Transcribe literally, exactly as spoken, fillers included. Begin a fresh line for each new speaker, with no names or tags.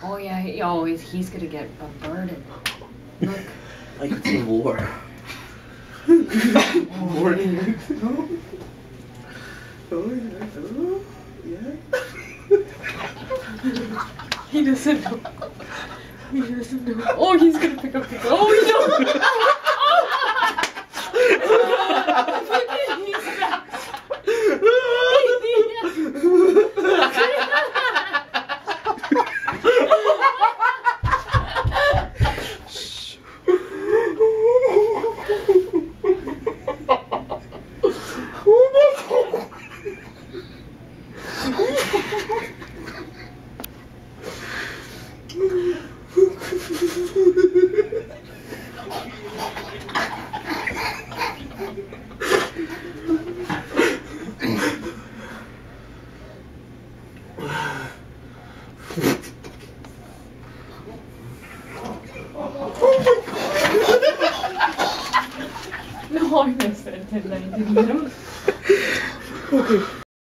Oh yeah, he, oh, he's, he's gonna get bombarded. Look.
Like it's a war. Morning. Oh yeah. Oh yeah.
He doesn't know. He doesn't know. Oh, he's gonna pick up the. Oh, he don't. No, I missed it, didn't I? Didn't I?
Okay.